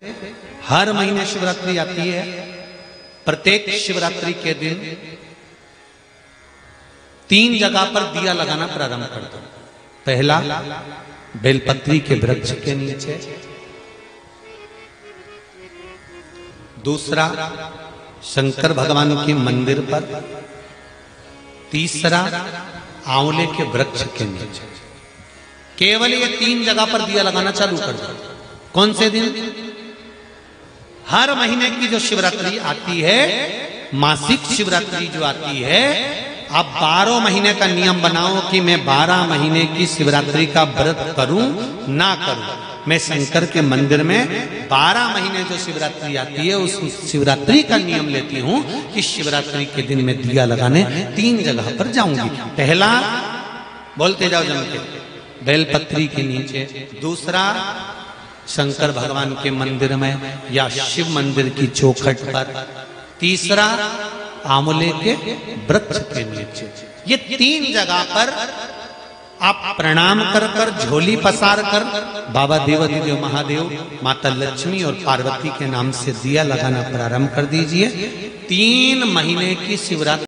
हर महीने शिवरात्रि आती है। प्रत्येक शिवरात्रि के दिन 3 जगह पर दिया लगाना प्रारंभ कर दो। पहला, बेलपत्री के वृक्ष के नीचे। दूसरा, शंकर भगवान के मंदिर पर। तीसरा, आंवले के वृक्ष के नीचे। केवल ये 3 जगह पर दिया लगाना चालू कर दो। कौन से दिन? हर महीने की जो शिवरात्रि आती है, मासिक शिवरात्रि जो आती है, आप 12 महीने का नियम बनाओ कि मैं 12 महीने की शिवरात्रि का व्रत करूं ना करूं। मैं शंकर के मंदिर में 12 महीने जो शिवरात्रि आती है, उस शिवरात्रि का नियम लेती हूं कि शिवरात्रि के दिन मैं दिया लगाने 3 जगह पर जाऊंगी। पहला, बोलते जाओ जम के, बेलपत्री के नीचे। दूसरा, शंकर भगवान के मंदिर में या शिव मंदिर की चौखट पर। तीसरा, आंवले के वृक्ष के नीचे। ये 3 जगह पर आप प्रणाम कर कर, झोली पसार कर बाबा देवाधिदेव महादेव, माता लक्ष्मी और पार्वती के नाम से दिया लगाना प्रारंभ कर दीजिए। 3 महीने की शिवरात्रि